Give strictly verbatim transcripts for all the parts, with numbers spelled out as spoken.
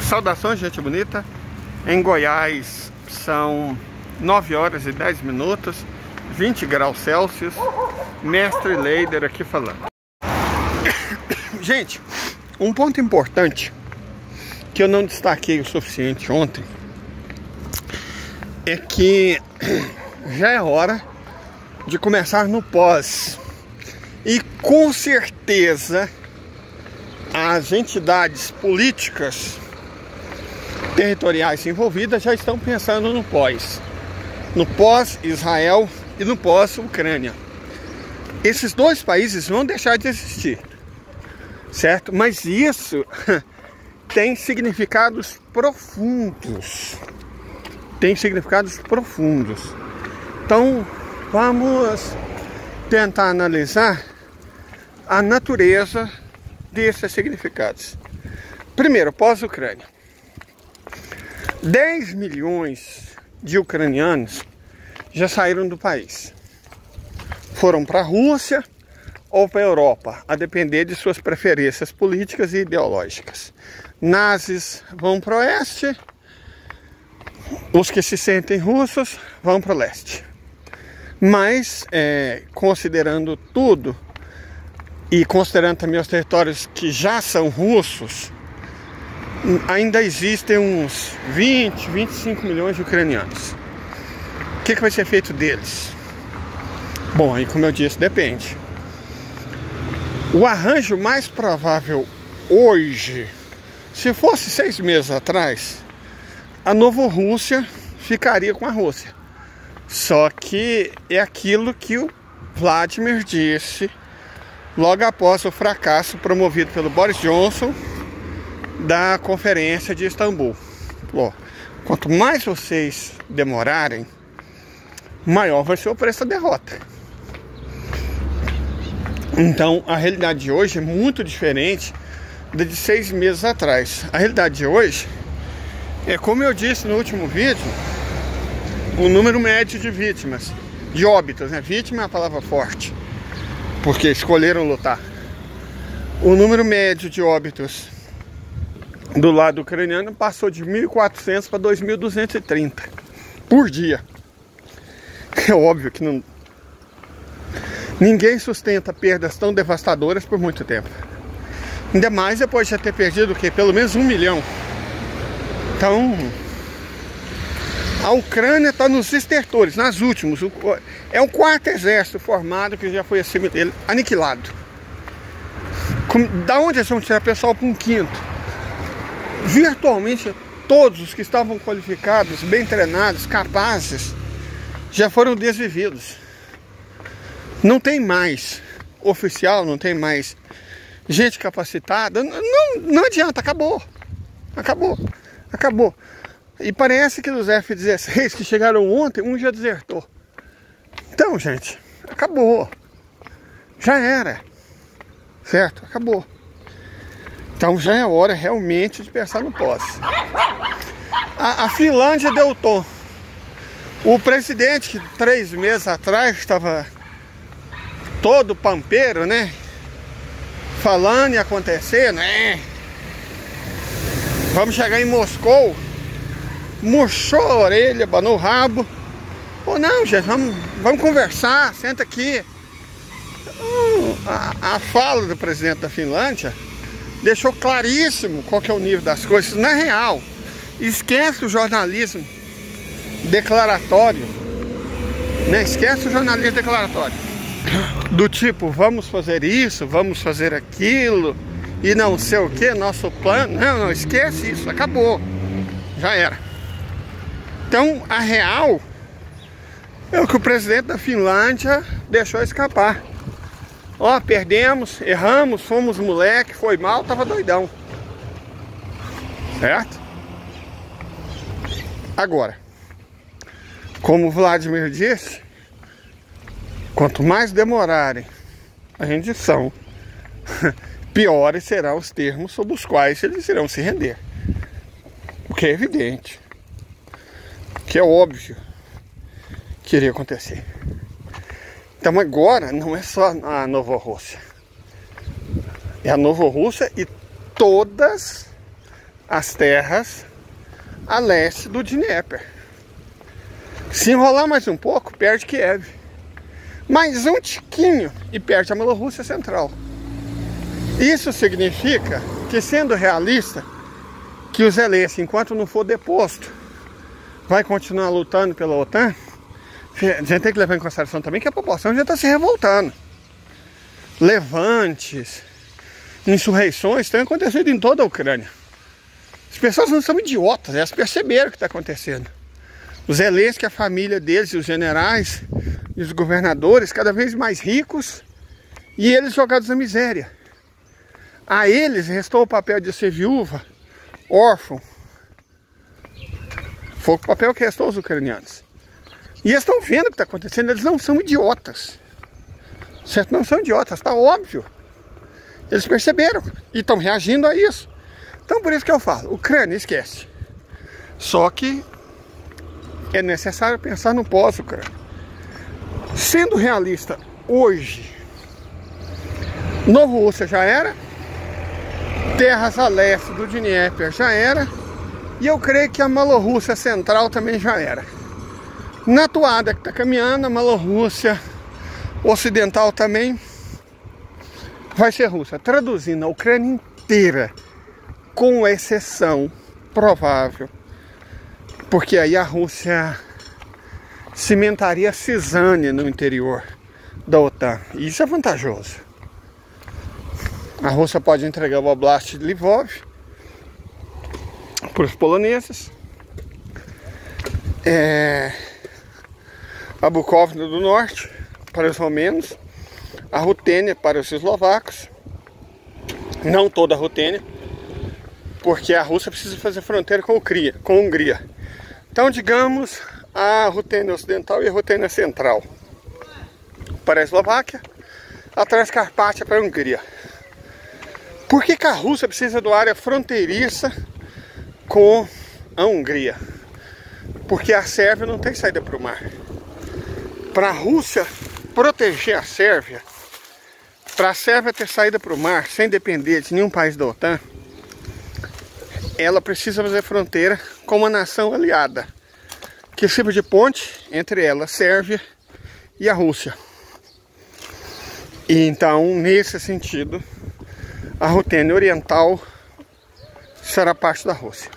Saudações, gente bonita. Em Goiás são nove horas e dez minutos, vinte graus Celsius. Mestre Leider aqui falando. Gente, um ponto importante que eu não destaquei o suficiente ontem é que já é hora de começar no pós. E com certeza as entidades políticas territoriais envolvidas já estão pensando no pós. No pós-Israel e no pós-Ucrânia. Esses dois países vão deixar de existir, certo? Mas isso tem significados profundos. Tem significados profundos. Então, vamos tentar analisar a natureza desses significados. Primeiro, pós-Ucrânia. dez milhões de ucranianos já saíram do país. Foram para a Rússia ou para a Europa, a depender de suas preferências políticas e ideológicas. Nazis vão para o oeste, os que se sentem russos vão para o leste. Mas, é, considerando tudo, e considerando também os territórios que já são russos, ainda existem uns vinte, vinte e cinco milhões de ucranianos. O que, que vai ser feito deles? Bom, aí como eu disse, depende. O arranjo mais provável hoje, se fosse seis meses atrás, a Novorússia ficaria com a Rússia. Só que é aquilo que o Vladimir disse logo após o fracasso promovido pelo Boris Johnson da conferência de Istambul. Ó, quanto mais vocês demorarem, maior vai ser o preço da derrota. Então a realidade de hoje é muito diferente da de seis meses atrás. A realidade de hoje é, como eu disse no último vídeo, o número médio de vítimas, de óbitos, né? Vítima é a palavra forte, porque escolheram lutar. O número médio de óbitos do lado ucraniano passou de mil e quatrocentos para dois mil duzentos e trinta por dia. É óbvio que não... ninguém sustenta perdas tão devastadoras por muito tempo. Ainda mais depois de já ter perdido o quê? Pelo menos um milhão. Então, a Ucrânia está nos estertores, nas últimas. É o quarto exército formado que já foi acima dele, aniquilado. Da onde eles vão tirar pessoal para um quinto? Virtualmente todos os que estavam qualificados, bem treinados, capazes, já foram desvividos. Não tem mais oficial, não tem mais gente capacitada. Não, não adianta, acabou. Acabou. Acabou. E parece que dos F dezesseis que chegaram ontem, um já desertou. Então, gente, acabou. Já era. Certo? Acabou. Então já é hora realmente de pensar no pós. A, a Finlândia deu o tom. O presidente, que três meses atrás estava todo pampeiro, né? Falando e acontecendo, né? Vamos chegar em Moscou. Murchou a orelha, abanou o rabo. Ou não, gente, vamos, vamos conversar, senta aqui. A, a fala do presidente da Finlândia deixou claríssimo qual que é o nível das coisas. Isso não é real. Esquece o jornalismo declaratório, né? Esquece o jornalismo declaratório. Do tipo, vamos fazer isso, vamos fazer aquilo, e não sei o que, nosso plano. Não, não, esquece isso, acabou. Já era. Então, a real é o que o presidente da Finlândia deixou escapar. Ó, perdemos, erramos, fomos moleque, foi mal, tava doidão. Certo? Agora, como o Vladimir disse, quanto mais demorarem a rendição, piores serão os termos sob os quais eles irão se render. O que é evidente, que é óbvio que iria acontecer. Então agora não é só a Novorússia. É a Novorússia e todas as terras a leste do Dnieper. Se enrolar mais um pouco, perde Kiev. Mais um tiquinho e perde a Bielorrússia Central. Isso significa que, sendo realista, que o Zelensky, enquanto não for deposto, vai continuar lutando pela OTAN. A gente tem que levar em consideração também que a população já está se revoltando. Levantes, insurreições têm acontecido em toda a Ucrânia. As pessoas não são idiotas, elas perceberam o que está acontecendo. Os Zelensky, a família deles, os generais e os governadores cada vez mais ricos e eles jogados na miséria. A eles restou o papel de ser viúva, órfão. Foi o papel que restou aos ucranianos. E eles estão vendo o que está acontecendo, eles não são idiotas. Certo? Não são idiotas, está óbvio. Eles perceberam e estão reagindo a isso. Então por isso que eu falo, Ucrânia, esquece. Só que é necessário pensar no pós-Ucrânia. Sendo realista, hoje, Novorússia já era, terras a leste do Dnieper já era, e eu creio que a Bielorrússia Central também já era. Na toada que está caminhando, a Bielorrússia Ocidental também vai ser russa. Traduzindo, a Ucrânia inteira, com exceção provável, porque aí a Rússia cimentaria a cisânia no interior da OTAN. E isso é vantajoso. A Rússia pode entregar o Oblast de Lvov para os poloneses, é, a Bukovina do Norte para os romenos, a Rutênia para os eslovacos, não toda a Rutênia, porque a Rússia precisa fazer fronteira com a Hungria. Então, digamos, a Rutênia Ocidental e a Rutênia Central para a Eslováquia, a Transcarpátia para a Hungria. Por que que a Rússia precisa de uma área fronteiriça com a Hungria? Porque a Sérvia não tem saída para o mar. Para a Rússia proteger a Sérvia, para a Sérvia ter saída para o mar sem depender de nenhum país da OTAN, ela precisa fazer fronteira com uma nação aliada, que sirva de ponte entre ela, a Sérvia e a Rússia. E então, nesse sentido, a Rutênia Oriental será parte da Rússia.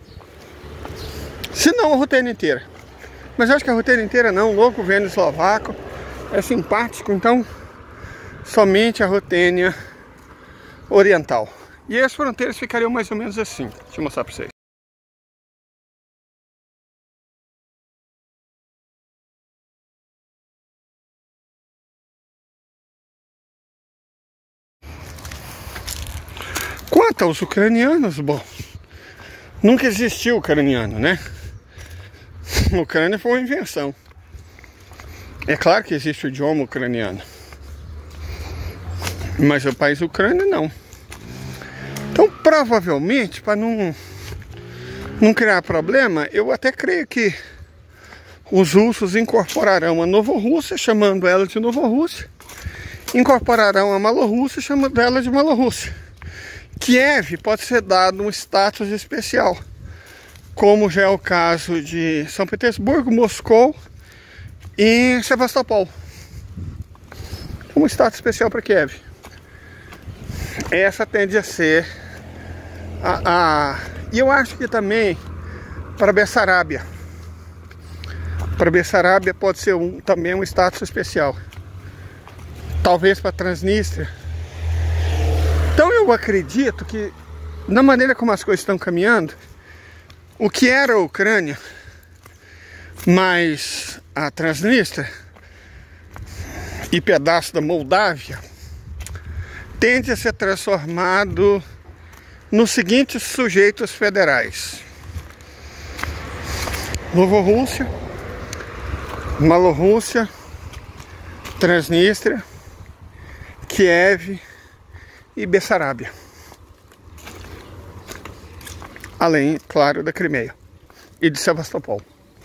Se não, a Rutênia inteira. Mas eu acho que a Rutênia inteira não, o novo governo eslovaco é simpático, então somente a Rutênia Oriental. E as fronteiras ficariam mais ou menos assim. Deixa eu mostrar para vocês. Quanto aos ucranianos, bom, nunca existiu ucraniano, né? A Ucrânia foi uma invenção. É claro que existe o idioma ucraniano, mas o país Ucrânia não. Então, provavelmente, para não, não criar problema, eu até creio que os russos incorporarão a Novorússia, chamando ela de Novorússia, incorporarão a Bielorrússia, chamando ela de Bielorrússia. Kiev pode ser dado um status especial, como já é o caso de São Petersburgo, Moscou e Sebastopol. Um status especial para Kiev. Essa tende a ser a, a... E eu acho que também para Bessarábia. Para Bessarábia pode ser um, também um status especial. Talvez para Transnistria. Então eu acredito que, na maneira como as coisas estão caminhando, o que era a Ucrânia, mais a Transnistria e pedaço da Moldávia, tende a ser transformado nos seguintes sujeitos federais: Novorússia, Bielorrússia, Transnistria, Kiev e Bessarábia. Além, claro, da Crimeia e de Sebastopol.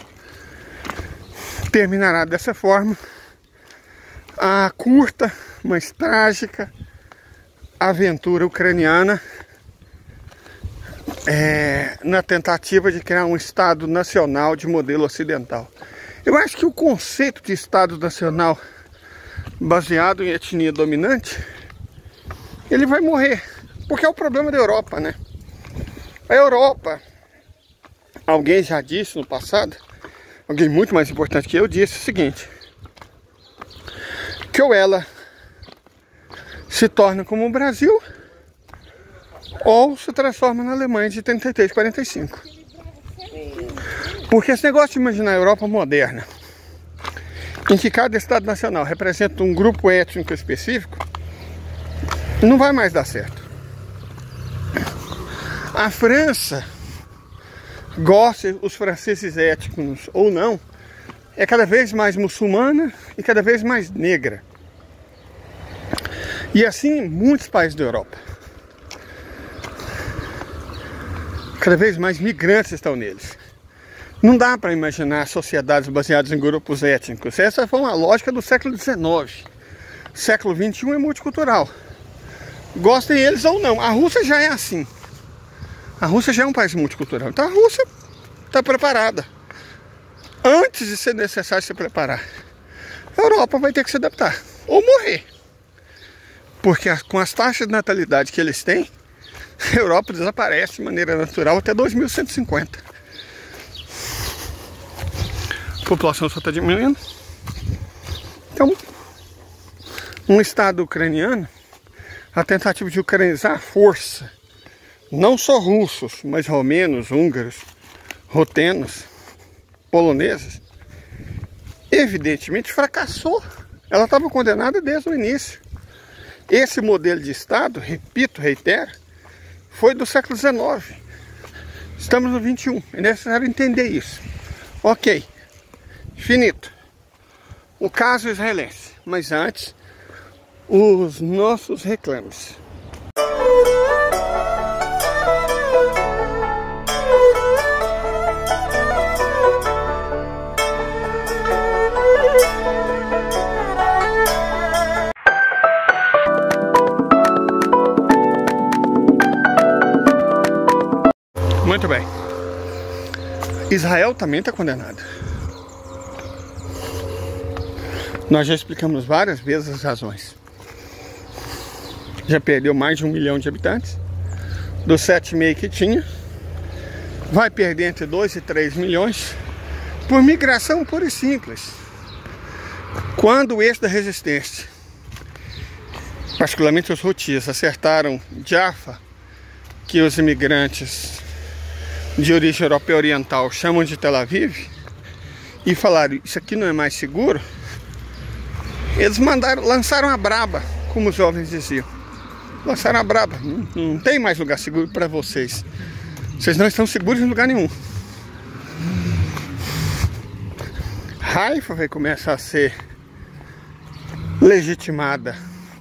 Terminará dessa forma a curta, mas trágica aventura ucraniana é, na tentativa de criar um Estado nacional de modelo ocidental. Eu acho que o conceito de Estado nacional baseado em etnia dominante, ele vai morrer, porque é o problema da Europa, né? A Europa, alguém já disse no passado, alguém muito mais importante que eu disse o seguinte, que ou ela se torna como o Brasil, ou se transforma na Alemanha de trinta e três, quarenta e cinco. Porque esse negócio de imaginar a Europa moderna, em que cada Estado nacional representa um grupo étnico específico, não vai mais dar certo. A França, goste os franceses étnicos ou não, é cada vez mais muçulmana e cada vez mais negra. E assim em muitos países da Europa. Cada vez mais migrantes estão neles. Não dá para imaginar sociedades baseadas em grupos étnicos. Essa foi uma lógica do século dezenove. Século vinte e um é multicultural. Gostem eles ou não. A Rússia já é assim. A Rússia já é um país multicultural. Então a Rússia está preparada. Antes de ser necessário se preparar, a Europa vai ter que se adaptar. Ou morrer. Porque com as taxas de natalidade que eles têm, a Europa desaparece de maneira natural até dois mil cento e cinquenta. A população só está diminuindo. Então, um Estado ucraniano, a tentativa de ucranizar a força, não só russos, mas romenos, húngaros, rotenos, poloneses, evidentemente fracassou. Ela estava condenada desde o início. Esse modelo de Estado, repito, reitero, foi do século dezenove. Estamos no vinte e um. É necessário entender isso. Ok. Finito. O caso israelense. Mas antes, os nossos reclames. Muito bem. Israel também está condenado. Nós já explicamos várias vezes as razões. Já perdeu mais de um milhão de habitantes. Dos sete vírgula cinco que tinha, vai perder entre dois e três milhões por migração pura e simples. Quando o eixo da resistência, particularmente os houthis, acertaram Jaffa, que os imigrantes de origem europeia oriental chamam de Tel Aviv, e falaram, isso aqui não é mais seguro, eles mandaram, lançaram a braba, como os jovens diziam. Lançaram a braba, não, não tem mais lugar seguro para vocês. Vocês não estão seguros em lugar nenhum. Haifa vai começar a ser legitimada.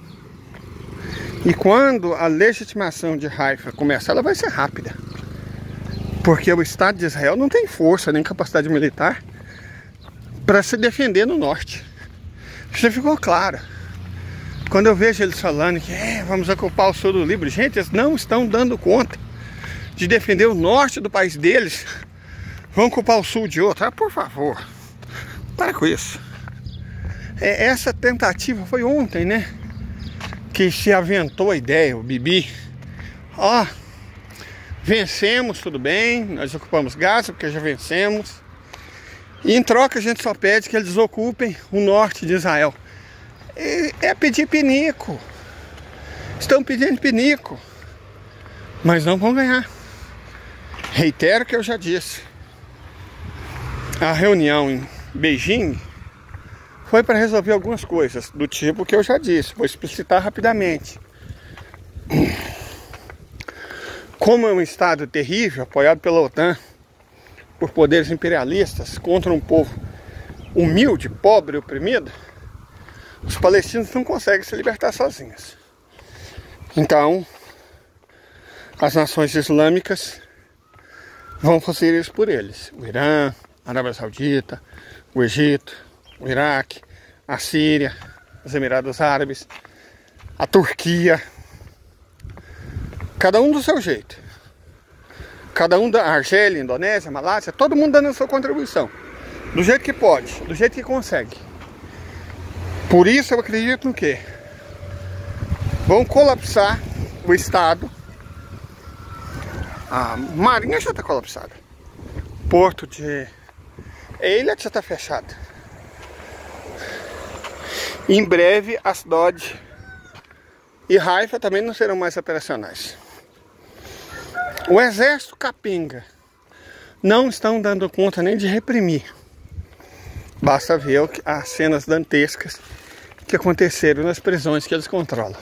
E quando a legitimação de Haifa começar, ela vai ser rápida. Porque o Estado de Israel não tem força nem capacidade militar para se defender no norte. Isso ficou claro. Quando eu vejo eles falando que é, vamos ocupar o sul do Líbano, gente, eles não estão dando conta de defender o norte do país deles. Vão ocupar o sul de outro. Ah, por favor, para com isso. É, essa tentativa foi ontem, né? Que se aventou a ideia, o Bibi. Ó, vencemos, tudo bem, nós ocupamos Gaza porque já vencemos. E em troca a gente só pede que eles ocupem o norte de Israel. É, é pedir pinico. Estão pedindo pinico. Mas não vão ganhar. Reitero o que eu já disse. A reunião em Beijing foi para resolver algumas coisas do tipo que eu já disse. Vou explicitar rapidamente. Como é um Estado terrível, apoiado pela OTAN, por poderes imperialistas, contra um povo humilde, pobre e oprimido, os palestinos não conseguem se libertar sozinhos. Então, as nações islâmicas vão fazer isso por eles. O Irã, a Arábia Saudita, o Egito, o Iraque, a Síria, os Emirados Árabes, a Turquia. Cada um do seu jeito. Cada um da Argélia, Indonésia, Malásia, todo mundo dando a sua contribuição. Do jeito que pode, do jeito que consegue. Por isso eu acredito no quê? Vão colapsar o Estado. A Marinha já está colapsada. Porto de Eilat já está fechado. Em breve, Asdod e Haifa também não serão mais operacionais. O exército capenga não estão dando conta nem de reprimir. Basta ver as cenas dantescas que aconteceram nas prisões que eles controlam.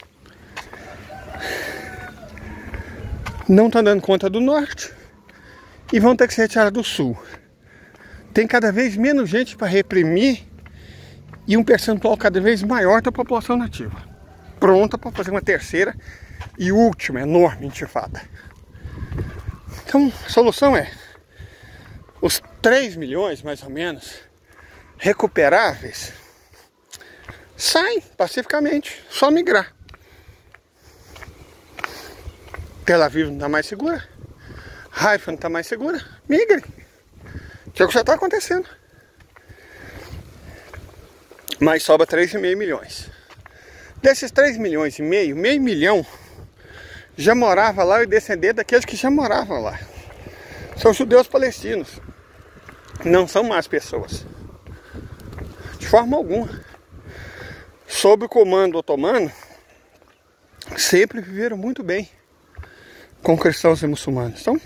Não estão dando conta do norte e vão ter que se retirar do sul. Tem cada vez menos gente para reprimir e um percentual cada vez maior da população nativa, pronta para fazer uma terceira e última enorme intifada. Então a solução é os três milhões mais ou menos recuperáveis saem pacificamente, só migrar. Tel Aviv não está mais segura, Haifa não está mais segura, migre, que é o que já está acontecendo. Mas sobra três vírgula cinco milhões. Desses três milhões e meio, meio milhão já morava lá e descendente daqueles que já moravam lá. São judeus palestinos. Não são más pessoas. De forma alguma. Sob o comando otomano, sempre viveram muito bem com cristãos e muçulmanos. Então,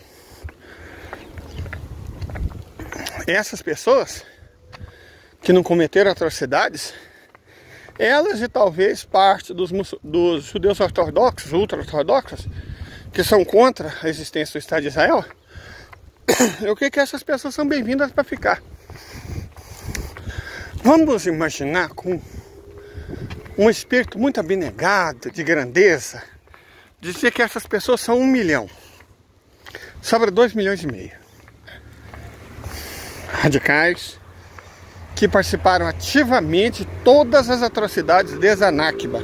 essas pessoas que não cometeram atrocidades, elas e talvez parte dos, dos judeus ortodoxos, ultra-ortodoxos, que são contra a existência do Estado de Israel, eu creio que essas pessoas são bem-vindas para ficar. Vamos imaginar com um espírito muito abnegado, de grandeza, dizer que essas pessoas são um milhão. Sobra dois milhões e meio. Radicais que participaram ativamente de todas as atrocidades desde a Nakba,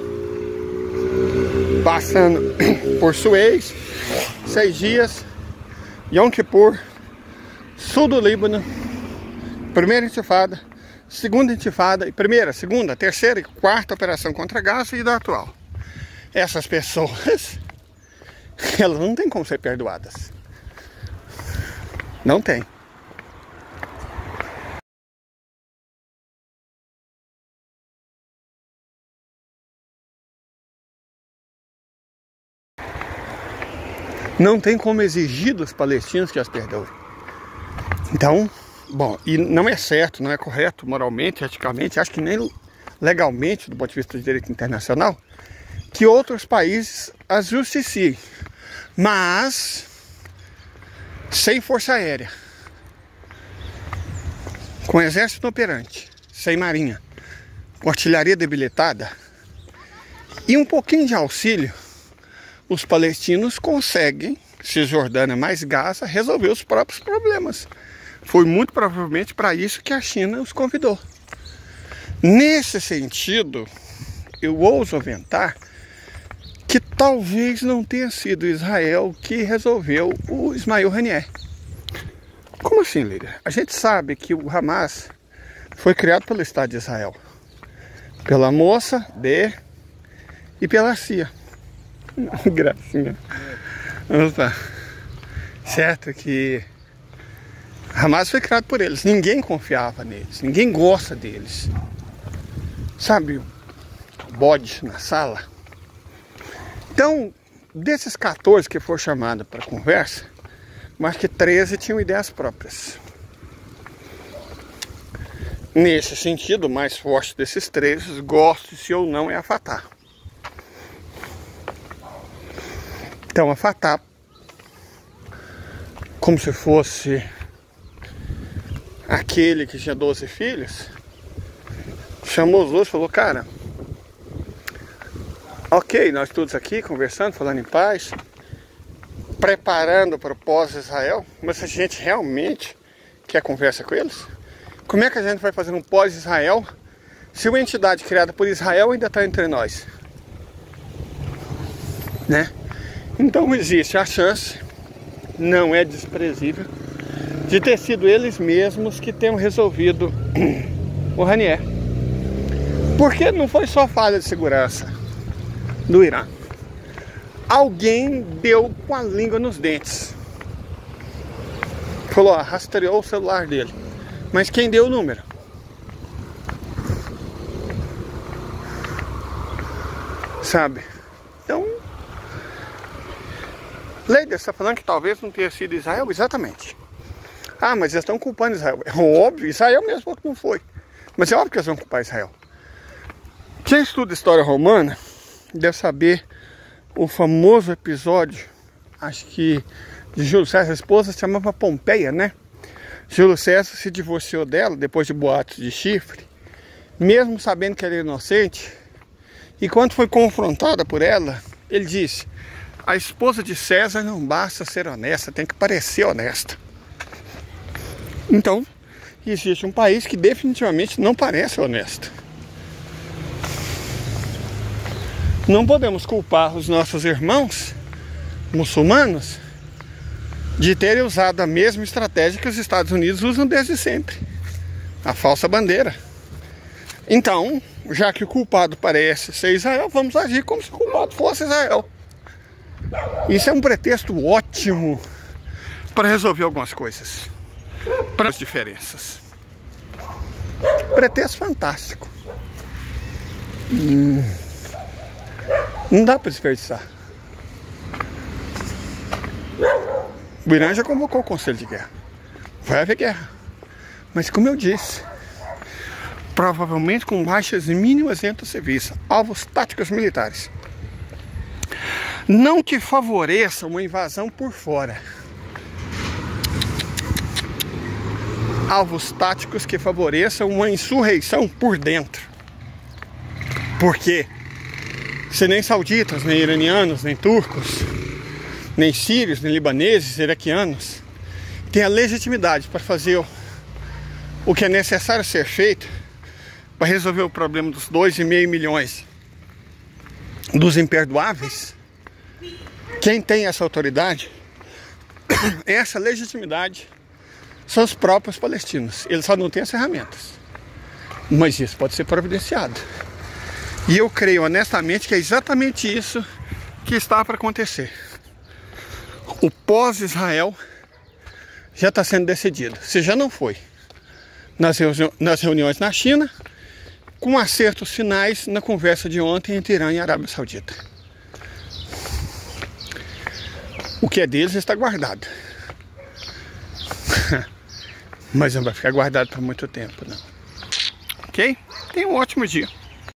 passando por Suez, seis dias, Yom Kippur, sul do Líbano, primeira intifada, segunda intifada, primeira, segunda, terceira e quarta operação contra Gaza e da atual. Essas pessoas, elas não têm como ser perdoadas. Não tem. Não tem como exigir dos palestinos que as perdoem. Então, bom, e não é certo, não é correto moralmente, eticamente, acho que nem legalmente, do ponto de vista do direito internacional, que outros países as justiciem. Mas, sem força aérea, com exército operante, sem marinha, com artilharia debilitada e um pouquinho de auxílio, os palestinos conseguem, Cisjordânia mais Gaza, resolver os próprios problemas. Foi muito provavelmente para isso que a China os convidou. Nesse sentido, eu ouso aventar que talvez não tenha sido Israel que resolveu o Ismael Haniyeh. Como assim, líder? A gente sabe que o Hamas foi criado pelo Estado de Israel, pela moça de e pela C I A. Gracinha. Vamos lá. Certo que Hamas foi criado por eles. Ninguém confiava neles. Ninguém gosta deles. Sabe o bode na sala? Então, desses quatorze que foram chamados para conversa, mas que treze tinham ideias próprias. Nesse sentido, o mais forte desses treze, goste-se ou não, é a Fatah. Então a Fatah, como se fosse aquele que tinha doze filhos, chamou os dois e falou: cara, ok, nós todos aqui conversando, falando em paz, preparando para o pós-Israel, mas se a gente realmente quer conversa com eles, como é que a gente vai fazer um pós-Israel se uma entidade criada por Israel ainda está entre nós? Né? Então existe a chance não é desprezível de ter sido eles mesmos que tenham resolvido o Ranier. Porque não foi só falha de segurança do Irã. Alguém deu com a língua nos dentes. Falou, ó, rastreou o celular dele. Mas quem deu o número? Sabe? Então, Leider está falando que talvez não tenha sido Israel, exatamente. Ah, mas eles estão culpando Israel. É óbvio, Israel mesmo falou que não foi. Mas é óbvio que eles vão culpar Israel. Quem estuda história romana deve saber o famoso episódio, acho que de Júlio César, a esposa se chamava Pompeia, né? Júlio César se divorciou dela depois de boatos de chifre, mesmo sabendo que ela era inocente. E quando foi confrontada por ela, ele disse: a esposa de César não basta ser honesta, tem que parecer honesta. Então, existe um país que definitivamente não parece honesto. Não podemos culpar os nossos irmãos muçulmanos de terem usado a mesma estratégia que os Estados Unidos usam desde sempre, a falsa bandeira. Então, já que o culpado parece ser Israel, vamos agir como se o culpado fosse Israel. Isso é um pretexto ótimo para resolver algumas coisas, para as diferenças. Pretexto fantástico. Hum, não dá para desperdiçar. O Irã já convocou o Conselho de Guerra. Vai haver guerra. Mas como eu disse, provavelmente com baixas mínimas entre os civis, alvos táticos militares. Não que favoreça uma invasão por fora. Alvos táticos que favoreçam uma insurreição por dentro. Porque se nem sauditas, nem iranianos, nem turcos, nem sírios, nem libaneses, iraquianos têm a legitimidade para fazer o, o que é necessário ser feito para resolver o problema dos dois e meio milhões dos imperdoáveis, quem tem essa autoridade, essa legitimidade, são os próprios palestinos. Eles só não têm as ferramentas, mas isso pode ser providenciado. E eu creio honestamente que é exatamente isso que está para acontecer. O pós-Israel já está sendo decidido. Se já não foi nas, reuni nas reuniões na China, com acertos finais na conversa de ontem entre Irã e Arábia Saudita. O que é deles está guardado. Mas não vai ficar guardado por muito tempo, não. Ok? Tenha um ótimo dia.